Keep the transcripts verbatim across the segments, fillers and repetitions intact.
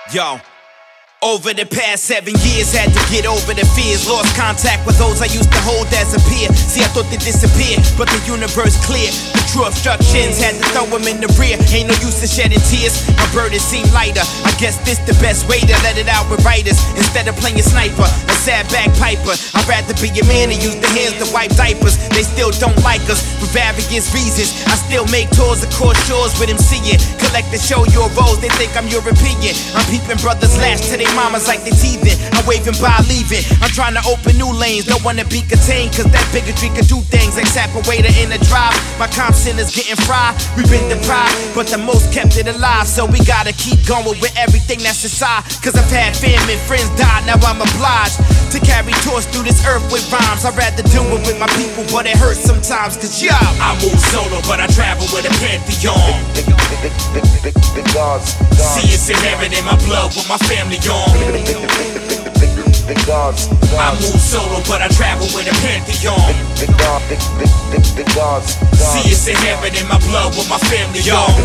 Yo. Over the past seven years, had to get over the fears. Lost contact with those I used to hold as a peer. See, I thought they disappeared, but the universe clear. The true obstructions, had to throw them in the rear. Ain't no use in shedding tears, my burden seemed lighter. I guess this the best way to let it out with writers. Instead of playing sniper, a sad bagpiper. I'd rather be a man and use the hands to wipe diapers. They still don't like us, for various reasons. I still make tours across shores with them seeing. Collect the show your roles, they think I'm European. I'm peeping brothers lash to their mamas like they teething. I'm waving by leaving. I'm trying to open new lanes, don't wanna be contained, cause that bigotry can do things like sap a waiter in the drive. My comp center's getting fried, we've been deprived, but the most kept it alive. So we gotta keep going with everything that's inside. Cause I've had family, friends died, now I'm obliged to carry torch through this earth with rhymes. I'd rather do it with my people, but it hurts sometimes. Cause yo, I move solo, but I travel with a pantheon. The, the, the, the, the gods, gods. See, it's inherent in my blood with my family on. The, the, the, the, the gods, gods. I move solo, but I travel with a pantheon. The, the, god, the, the, the, the gods, gods. See, it's inherent in my blood with my family on.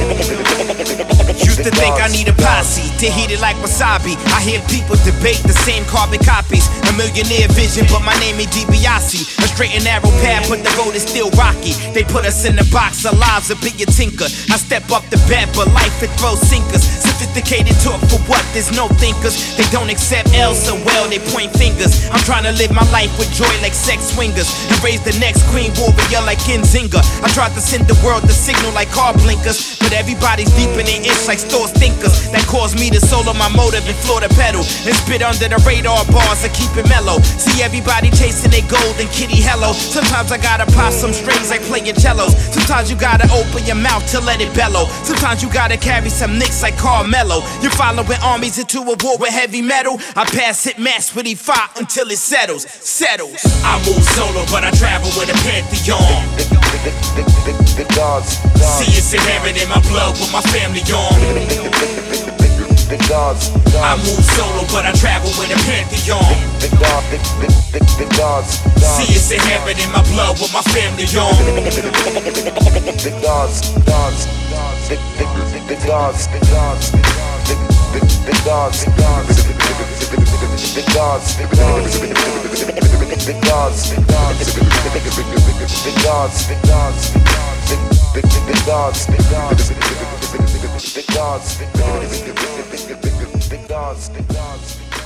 Used to think I need a posse to heat it like wasabi. I hear people debate the same carbon copies. A millionaire vision, but my name ain't DiBiase. A straight and narrow path, but the road is still rocky. They put us in the box of lives of being a tinker. I step up the bed, but life it throws sinkers. Sophisticated talk for what? There's no thinkers. They don't accept L so well, they point fingers. I'm trying to live my life with joy like sex swingers and raise the next queen warrior like Kinzinga. I tried to send the world the signal like car blinkers, but everybody's deep in their itch like store stinkers. That caused me to solo my motive and floor the pedal and spit under the radar bars to keep it mellow. See everybody chasing their gold and kitty hello. Sometimes I gotta pop some strings like playing cellos. Sometimes you gotta open your mouth to let it bellow. Sometimes you gotta carry some nicks like Carmelo. You're following armies into a war with heavy metal. I pass it mass with E five until it settles, settles. I move solo, but I travel with a pantheon. The, the, the, the, the, the gods, gods. See, it's inherent in my blood with my family on. The, the, the, the, the, the gods, gods. I move solo, but I travel with a pantheon. The, god, the, the, the, the gods, gods. See, it's inherent in my blood with my family on. The gods, gods, the, the, the, the gods, the gods, the, the, the gods, the gods, the gods, the gods, the gods, the gods, the gods, the gods, the gods, the gods, the gods, the gods, the gods.